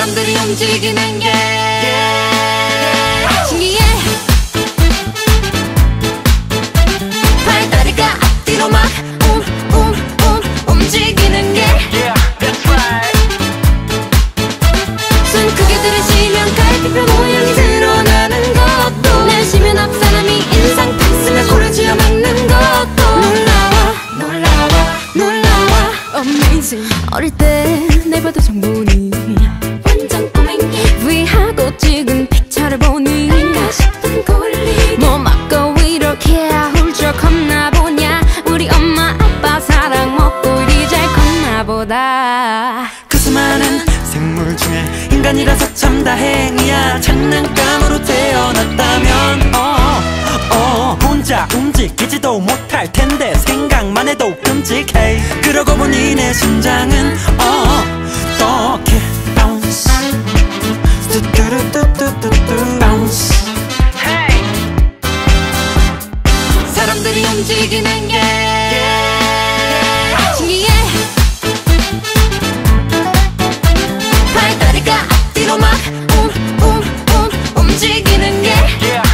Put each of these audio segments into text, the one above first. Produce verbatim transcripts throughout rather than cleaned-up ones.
사람들이 움직이는 게 신기해. 발다리가 앞뒤로 막 움, 움, 움 움직이는 게 숨 크게 들이쉬면 갈비뼈 모양이 드러나는 것도 내쉬면 앞 사람이 인상 탁 쓰면 코를 쥐어 막는 것도 놀라워 놀라워 놀라워 Amazing. 어릴 때 내봐도 정보니 완전 꼬맹이 위하고 찍은 피처를 보니 아까 싶은 권리 뭐 맞고 이렇게 훌쩍 컸나 보냐. 우리 엄마 아빠 사랑 먹고 이리 잘 컸나 보다. 그 수많은 생물 중에 인간이라서 참 다행이야. 장난감으로 태어났다면 어, 어, 혼자 움직이지도 못할 텐데 생각만 해도 끔찍해. 그러고 보니 내 심장은 어떻게 bounce 뚜뚜루뚜뚜뚜뚜 bounce. 사람들이 움직이는 게 신기해. 발다리가 앞뒤로 막 움, 움, 움 움직이는 게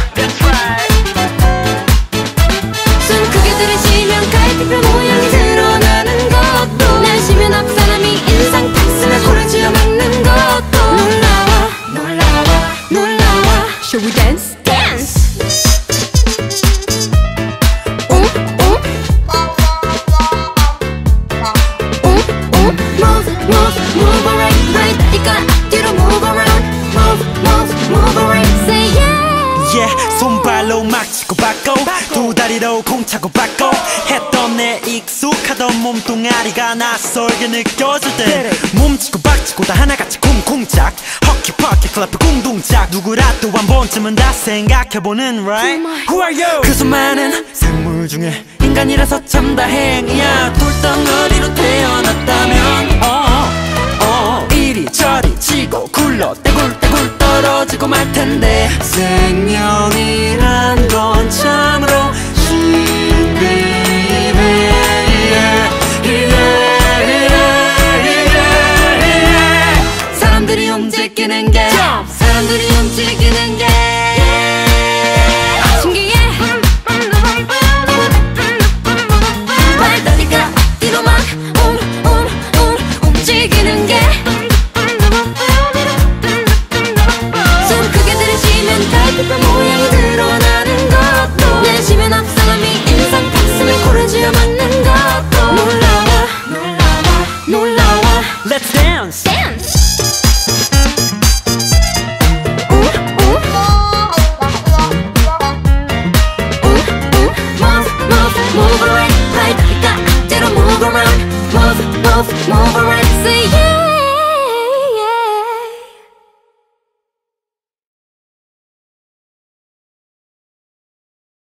숨 크게 들이쉬면 갈비뼈 모양이 드러나는 것도 내쉬면 앞 사람이 인상 탁 쓰면 코를 쥐어 막는 것도 놀라워 놀라워 놀라워. Shall we dance? Dance! Move, move, move around. 발다리가 앞뒤로 move around. Move, move, move around. Say yeah. Yeah, 손발로 막 치고 받고 두 다리로 공 차고 받고 했던 내 익숙하던 몸뚱아리가 낯설게 느껴질 때 몸치고 박치고 다 하나같이 쿵쿵짝 허키퍼키 클럽 궁둥짝 누구라도 한 번쯤은 다 생각해보는 right? Who are you? 그 수많은 생물 중에 인간이라서 참 다행이야. 돌덩어리로 태어났다면 어, 어, 이리저리 치고 굴러 떼굴떼굴 떨어지고 말 텐데 생명이란 건 참으로 사람들이 움직이는 게 사람들이 움직이는 게 신기해. 발다리가 앞뒤로 막 움, 움, 움 움직이는 게 숨 크게 들이쉬면 갈비뼈 모양이 드러나는 것도 내쉬면 앞 사람이 인상 탁 쓰면 코를 쥐어 막는 것도 놀라워 놀라워 놀라워. Let's dance! Dance! Move around.